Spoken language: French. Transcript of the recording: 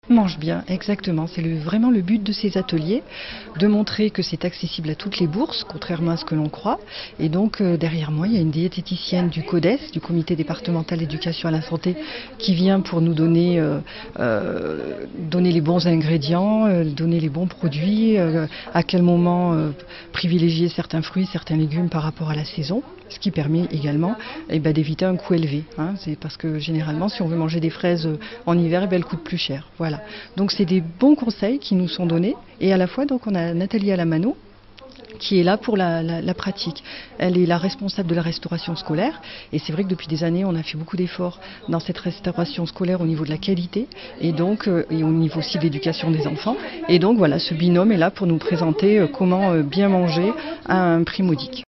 Mange bien, exactement. C'est vraiment le but de ces ateliers, de montrer que c'est accessible à toutes les bourses, contrairement à ce que l'on croit. Et donc derrière moi, il y a une diététicienne du CODES, du Comité départemental d'éducation à la santé, qui vient pour nous donner, donner les bons ingrédients, donner les bons produits, à quel moment privilégier certains fruits, certains légumes par rapport à la saison. Ce qui permet également d'éviter un coût élevé. C'est parce que généralement, si on veut manger des fraises en hiver, elles coûtent plus cher. Voilà. Donc c'est des bons conseils qui nous sont donnés. Et à la fois, donc, on a Nathalie Alamano qui est là pour la pratique. Elle est la responsable de la restauration scolaire. Et c'est vrai que depuis des années, on a fait beaucoup d'efforts dans cette restauration scolaire au niveau de la qualité et donc et au niveau aussi de l'éducation des enfants. Et donc voilà, ce binôme est là pour nous présenter comment bien manger à un prix modique.